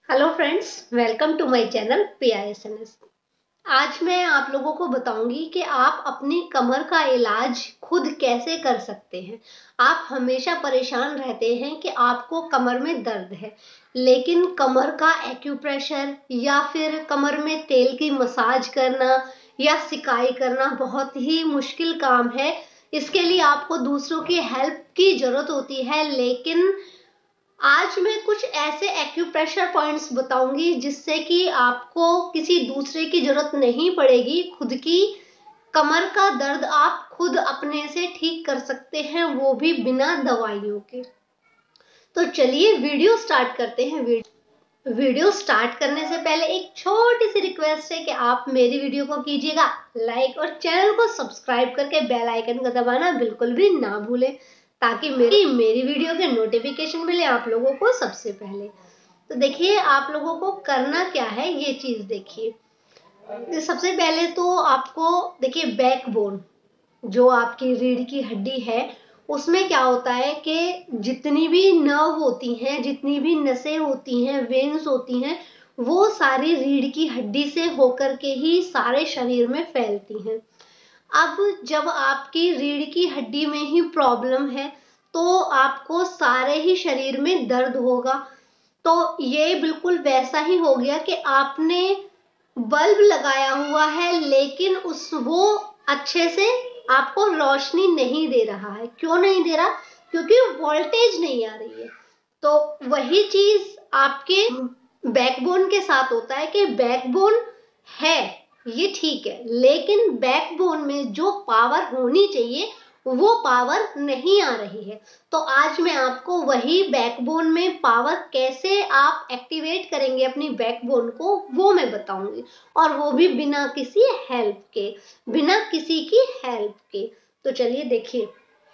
Hello friends, welcome to my channel PISNS। आज मैं आप लोगों को बताऊंगी कि आप अपनी कमर का इलाज खुद कैसे कर सकते हैं। आप हमेशा परेशान रहते हैं कि आपको कमर में दर्द है, लेकिन कमर का एक्यूप्रेशर या फिर कमर में तेल की मसाज करना या सिकाई करना बहुत ही मुश्किल काम है। इसके लिए आपको दूसरों की हेल्प की जरूरत होती है, लेकिन आज मैं कुछ ऐसे एक्यूप्रेशर पॉइंट्स बताऊंगी जिससे कि आपको किसी दूसरे की जरूरत नहीं पड़ेगी। खुद की कमर का दर्द आप खुद अपने से ठीक कर सकते हैं, वो भी बिना दवाइयों के। तो चलिए वीडियो स्टार्ट करते हैं। वीडियो स्टार्ट करने से पहले एक छोटी सी रिक्वेस्ट है कि आप मेरी वीडियो को कीजिएगा लाइक और चैनल को सब्सक्राइब करके बेल आइकन का दबाना बिल्कुल भी ना भूलें, ताकि मेरी वीडियो के नोटिफिकेशन मिले आप लोगों को सबसे पहले। तो देखिए, आप लोगों को करना क्या है, ये चीज देखिए। सबसे पहले तो आपको देखिए, बैकबोन जो आपकी रीढ़ की हड्डी है, उसमें क्या होता है कि जितनी भी नर्व होती हैं, जितनी भी नसें होती हैं, वेन्स होती हैं, वो सारी रीढ़ की हड्डी से होकर के ही सारे शरीर में फैलती हैं। अब जब आपकी रीढ़ की हड्डी में ही प्रॉब्लम है, तो आपको सारे ही शरीर में दर्द होगा। तो ये बिल्कुल वैसा ही हो गया कि आपने बल्ब लगाया हुआ है, लेकिन वो अच्छे से आपको रोशनी नहीं दे रहा है। क्यों नहीं दे रहा? क्योंकि वोल्टेज नहीं आ रही है। तो वही चीज आपके बैकबोन के साथ होता है कि बैकबोन है, ये ठीक है, लेकिन बैकबोन में जो पावर होनी चाहिए वो पावर नहीं आ रही है। तो आज मैं आपको वही बैकबोन में पावर कैसे आप एक्टिवेट करेंगे अपनी बैकबोन को, वो मैं बताऊंगी, और वो भी बिना किसी हेल्प के, बिना किसी की हेल्प के। तो चलिए देखिए।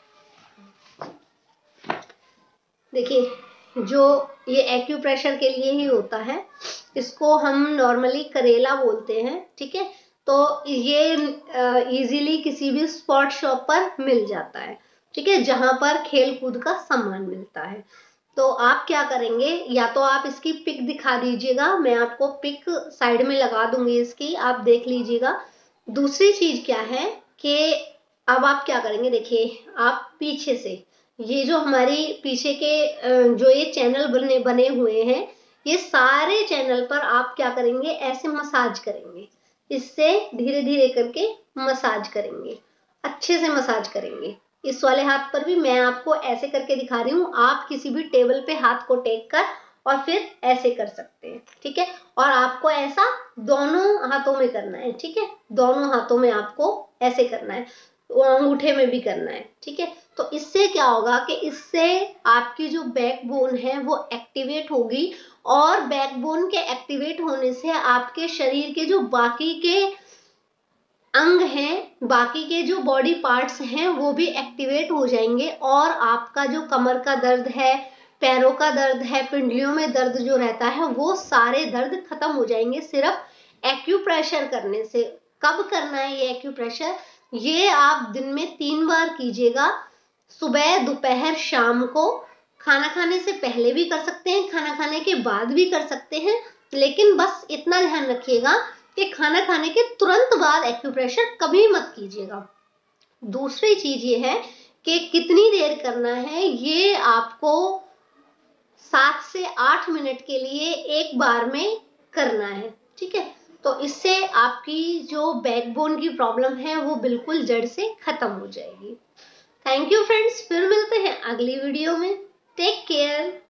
देखिए, जो ये एक्यूप्रेशर के लिए ही होता है, इसको हम नॉर्मली करेला बोलते हैं, ठीक है। तो ये इजीली किसी भी स्पॉट शॉप पर मिल जाता है, ठीक है, जहां पर खेल कूद का सामान मिलता है। तो आप क्या करेंगे, या तो आप इसकी पिक दिखा दीजिएगा, मैं आपको पिक साइड में लगा दूंगी इसकी, आप देख लीजिएगा। दूसरी चीज क्या है कि अब आप क्या करेंगे, देखिए, आप पीछे से ये जो हमारी पीछे के जो ये चैनल बने बने हुए हैं, ये सारे चैनल पर आप क्या करेंगे, ऐसे मसाज करेंगे। इससे धीरे धीरे करके मसाज करेंगे, अच्छे से मसाज करेंगे। इस वाले हाथ पर भी मैं आपको ऐसे करके दिखा रही हूँ, आप किसी भी टेबल पे हाथ को टेक कर और फिर ऐसे कर सकते हैं, ठीक है। और आपको ऐसा दोनों हाथों में करना है, ठीक है, दोनों हाथों में आपको ऐसे करना है, अंगूठे में भी करना है, ठीक है। तो इससे क्या होगा कि इससे आपकी जो बैकबोन है वो एक्टिवेट होगी, और बैकबोन के एक्टिवेट होने से आपके शरीर के जो बाकी के अंग हैं, बाकी के जो बॉडी पार्ट्स हैं, वो भी एक्टिवेट हो जाएंगे, और आपका जो कमर का दर्द है, पैरों का दर्द है, पिंडलियों में दर्द जो रहता है, वो सारे दर्द खत्म हो जाएंगे सिर्फ एक्यूप्रेशर करने से। कब करना है ये एक्यूप्रेशर? ये आप दिन में 3 बार कीजिएगा, सुबह, दोपहर, शाम को। खाना खाने से पहले भी कर सकते हैं, खाना खाने के बाद भी कर सकते हैं, लेकिन बस इतना ध्यान रखिएगा कि खाना खाने के तुरंत बाद एक्यूप्रेशर कभी मत कीजिएगा। दूसरी चीज ये है कि कितनी देर करना है, ये आपको 7 से 8 मिनट के लिए एक बार में करना है, ठीक है। तो इससे आपकी जो बैकबोन की प्रॉब्लम है वो बिल्कुल जड़ से खत्म हो जाएगी। थैंक यू फ्रेंड्स, फिर मिलते हैं अगली वीडियो में। Take care.